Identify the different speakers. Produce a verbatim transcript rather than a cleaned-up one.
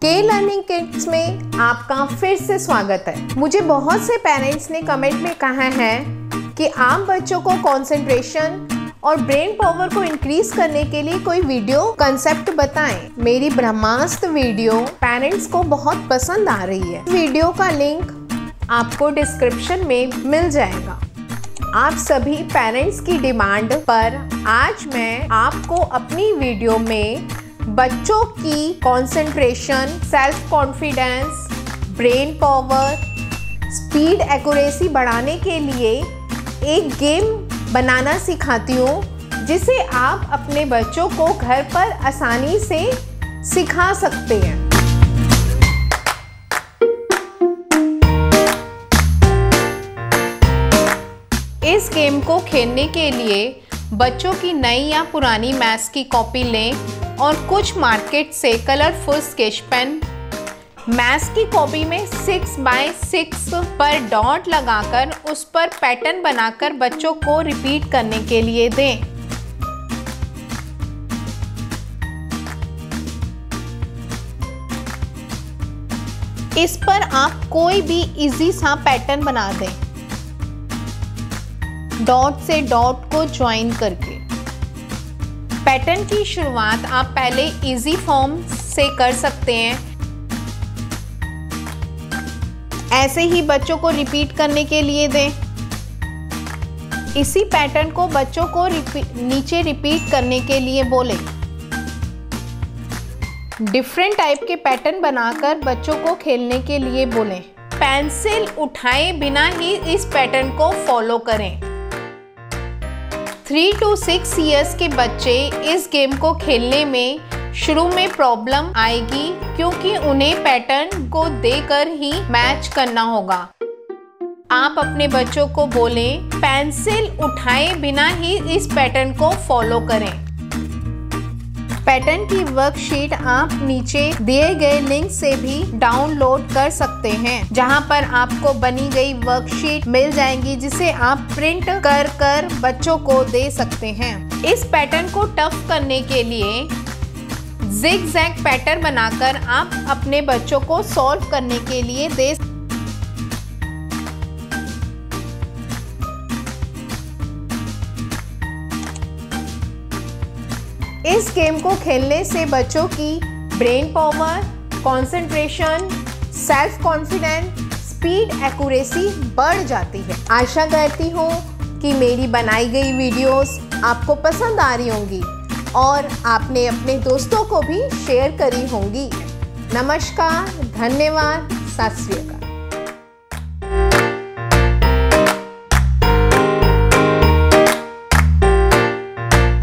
Speaker 1: के learning kids में आपका फिर से स्वागत है। मुझे बहुत से पेरेंट्स ने कमेंट में कहा है कि आप बच्चों को कंसंट्रेशन और ब्रेन पावर को इंक्रीज करने के लिए कोई वीडियो कंसेप्ट बताएं। मेरी ब्रह्मास्त्र वीडियो पेरेंट्स को बहुत पसंद आ रही है। वीडियो का लिंक आपको डिस्क्रिप्शन में मिल जाएगा। आप सभी पेरेंट्स की डिमांड पर आज मैं आपको अपनी वीडियो में बच्चों की concentration, self confidence, brain power, speed, accuracy बढ़ाने के लिए एक गेम बनाना सिखाती हूँ जिसे आप अपने बच्चों को घर पर आसानी से सिखा सकते हैं। इस गेम को खेलने के लिए बच्चों की नई या पुरानी मैथ्स की कॉपी लें और कुछ मार्केट से कलरफुल स्केच पेन, मैथ्स की कॉपी में सिक्स बाय सिक्स पर डॉट लगाकर उस पर पैटर्न बनाकर बच्चों को रिपीट करने के लिए दें। इस पर आप कोई भी इजी सा पैटर्न बना दें, डॉट से डॉट को ज्वाइन करके। पैटर्न की शुरुआत आप पहले इजी फॉर्म से कर सकते हैं। ऐसे ही बच्चों को रिपीट करने के लिए दें। इसी पैटर्न को बच्चों को रिपी, नीचे रिपीट करने के लिए बोलें। डिफरेंट टाइप के पैटर्न बनाकर बच्चों को खेलने के लिए बोलें। पेंसिल उठाए बिना ही इस पैटर्न को फॉलो करें। थ्री टू सिक्स ईयर्स के बच्चे इस गेम को खेलने में शुरू में प्रॉब्लम आएगी क्योंकि उन्हें पैटर्न को देकर ही मैच करना होगा। आप अपने बच्चों को बोलें, पेंसिल उठाए बिना ही इस पैटर्न को फॉलो करें। पैटर्न की वर्कशीट आप नीचे दिए गए लिंक से भी डाउनलोड कर सकते हैं, जहां पर आपको बनी गई वर्कशीट मिल जाएंगी जिसे आप प्रिंट कर कर बच्चों को दे सकते हैं। इस पैटर्न को टफ करने के लिए जिग-जैग पैटर्न बनाकर आप अपने बच्चों को सॉल्व करने के लिए दे। इस गेम को खेलने से बच्चों की brain power, concentration, self confidence, speed, accuracy बढ़ जाती है। आशा करती हूँ कि मेरी बनाई गई वीडियोस आपको पसंद आ रही होंगी और आपने अपने दोस्तों को भी शेयर करी होंगी। नमस्कार, धन्यवाद, सत श्री अकाल।